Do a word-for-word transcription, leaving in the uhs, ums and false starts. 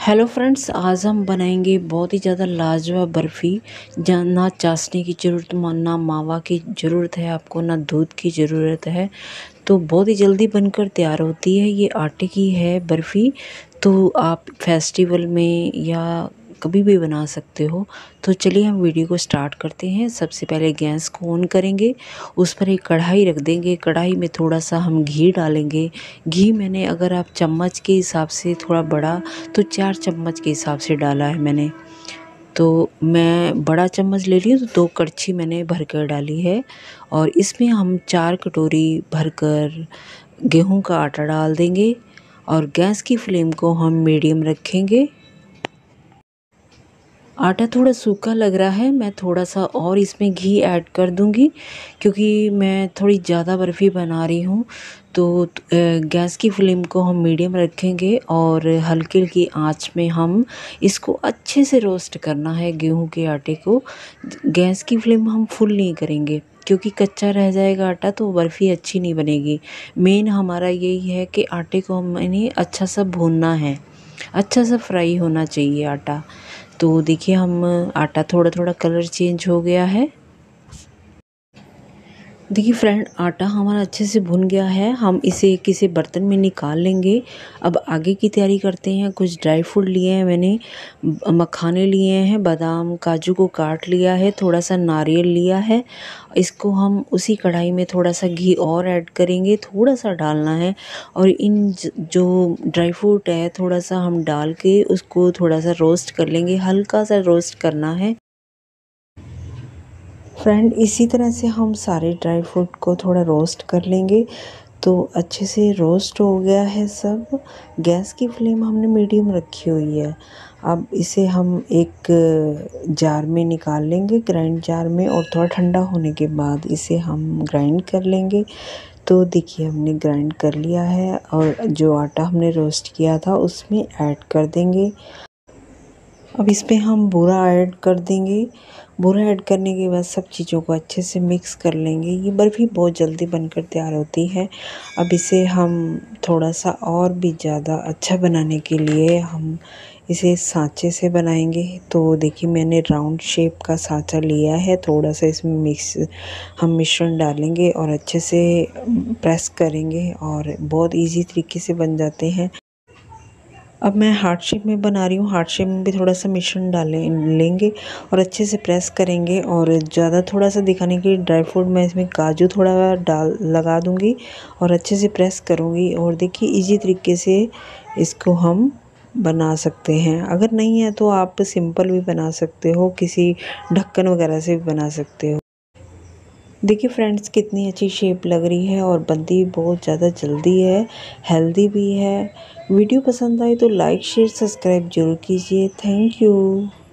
Hello friends, आज हम बनाएंगे बहुत ही ज़्यादा लाजवाब बर्फ़ी। जहाँ ना चाशनी की ज़रूरत, ना मावा की ज़रूरत है आपको, ना दूध की ज़रूरत है। तो बहुत ही जल्दी बनकर तैयार होती है। ये आटे की है बर्फ़ी। तो आप फेस्टिवल में या कभी भी बना सकते हो। तो चलिए हम वीडियो को स्टार्ट करते हैं। सबसे पहले गैस को ऑन करेंगे, उस पर एक कढ़ाई रख देंगे। कढ़ाई में थोड़ा सा हम घी डालेंगे। घी मैंने, अगर आप चम्मच के हिसाब से थोड़ा बड़ा, तो चार चम्मच के हिसाब से डाला है मैंने। तो मैं बड़ा चम्मच ले रही हूँ, तो दो कड़छी मैंने भर कर डाली है। और इसमें हम चार कटोरी भरकर गेहूं का आटा डाल देंगे और गैस की फ्लेम को हम मीडियम रखेंगे। आटा थोड़ा सूखा लग रहा है, मैं थोड़ा सा और इसमें घी ऐड कर दूंगी, क्योंकि मैं थोड़ी ज़्यादा बर्फ़ी बना रही हूँ। तो गैस की फ्लेम को हम मीडियम रखेंगे और हल्की हल्की आंच में हम इसको अच्छे से रोस्ट करना है गेहूं के आटे को। गैस की फ्लेम हम फुल नहीं करेंगे, क्योंकि कच्चा रह जाएगा आटा तो बर्फ़ी अच्छी नहीं बनेगी। मेन हमारा यही है कि आटे को हमें अच्छा सा भूनना है, अच्छा सा फ्राई होना चाहिए आटा। तो देखिए हम आटा थोड़ा थोड़ा कलर चेंज हो गया है। देखिए फ्रेंड, आटा हमारा अच्छे से भुन गया है। हम इसे किसी बर्तन में निकाल लेंगे। अब आगे की तैयारी करते हैं। कुछ ड्राई फ्रूट लिए हैं मैंने, मखाने लिए हैं, बादाम काजू को काट लिया है, थोड़ा सा नारियल लिया है। इसको हम उसी कढ़ाई में थोड़ा सा घी और ऐड करेंगे, थोड़ा सा डालना है। और इन जो ड्राई फ्रूट है थोड़ा सा हम डाल के उसको थोड़ा सा रोस्ट कर लेंगे, हल्का सा रोस्ट करना है। फ्रेंड, इसी तरह से हम सारे ड्राई फ्रूट को थोड़ा रोस्ट कर लेंगे। तो अच्छे से रोस्ट हो गया है सब। गैस की फ्लेम हमने मीडियम रखी हुई है। अब इसे हम एक जार में निकाल लेंगे, ग्राइंड जार में, और थोड़ा ठंडा होने के बाद इसे हम ग्राइंड कर लेंगे। तो देखिए हमने ग्राइंड कर लिया है और जो आटा हमने रोस्ट किया था उसमें ऐड कर देंगे। अब इसमें हम बूरा ऐड कर देंगे। बूरा ऐड करने के बाद सब चीज़ों को अच्छे से मिक्स कर लेंगे। ये बर्फ़ी बहुत जल्दी बनकर तैयार होती है। अब इसे हम थोड़ा सा और भी ज़्यादा अच्छा बनाने के लिए हम इसे सांचे से बनाएंगे। तो देखिए मैंने राउंड शेप का सांचा लिया है। थोड़ा सा इसमें मिक्स हम मिश्रण डालेंगे और अच्छे से प्रेस करेंगे और बहुत इजी तरीके से बन जाते हैं। अब मैं हार्ट शेप में बना रही हूँ। हार्ट शेप में भी थोड़ा सा मिश्रण डालें लेंगे और अच्छे से प्रेस करेंगे। और ज़्यादा थोड़ा सा दिखाने के लिए ड्राई फ्रूट मैं इसमें काजू थोड़ा डाल लगा दूँगी और अच्छे से प्रेस करूँगी। और देखिए इजी तरीके से इसको हम बना सकते हैं। अगर नहीं है तो आप सिंपल भी बना सकते हो, किसी ढक्कन वगैरह से भी बना सकते हो। देखिए फ्रेंड्स, कितनी अच्छी शेप लग रही है और बनती भी बहुत ज़्यादा जल्दी है, हेल्दी भी है। वीडियो पसंद आए तो लाइक शेयर सब्सक्राइब जरूर कीजिए। Thank you.